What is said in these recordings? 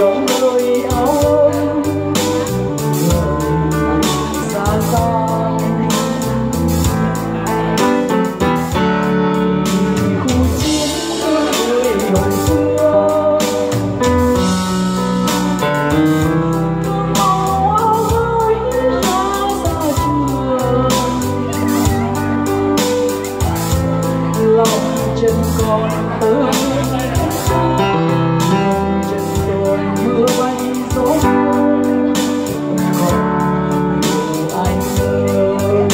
trong nơi áo ấm người xa xa. Khu chiến người hồi xưa thương màu áo gối ra xa trường, lòng chân còn ơi mưa bay gió buồn còn anh ơi.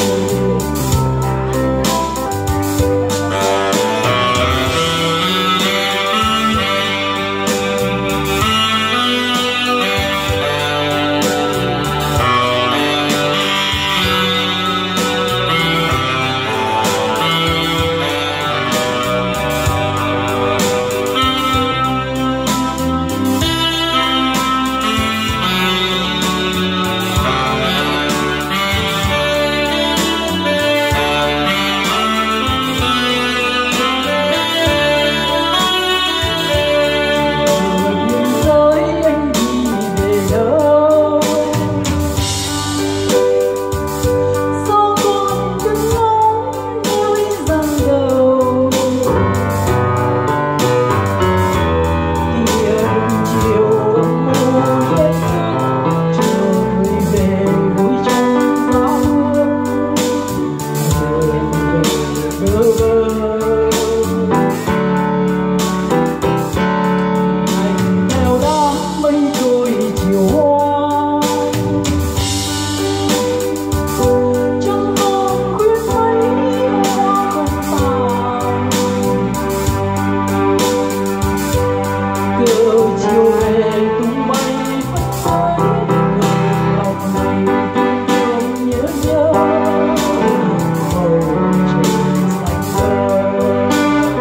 Chiều về tung bay phất phới lòng này thương nhớ nhớ bầu trời xanh vời.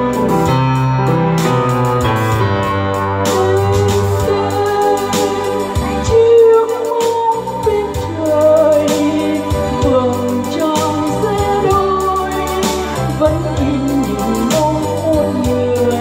Chiếc bóng bên trời vầng trăng xe đôi vẫn in nhìn bóng một người.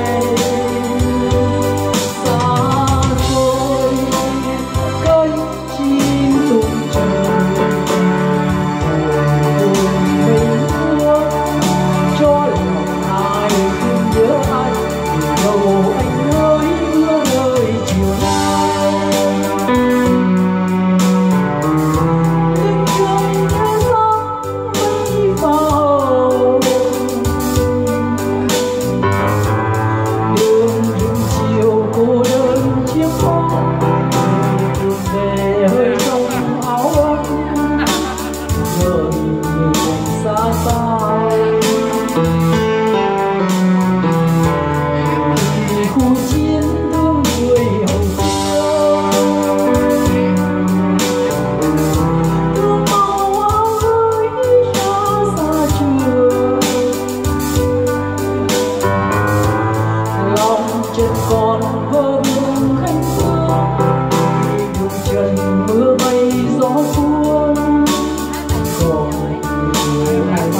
Chân còn vơ vương khanh phương đường trần mưa bay gió cuốn còn người anh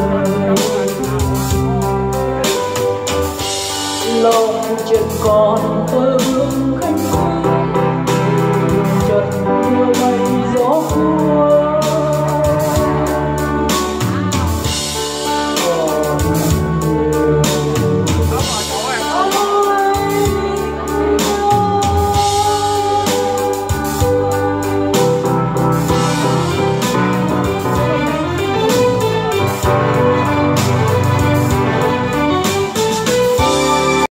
ơi. Lòng chân còn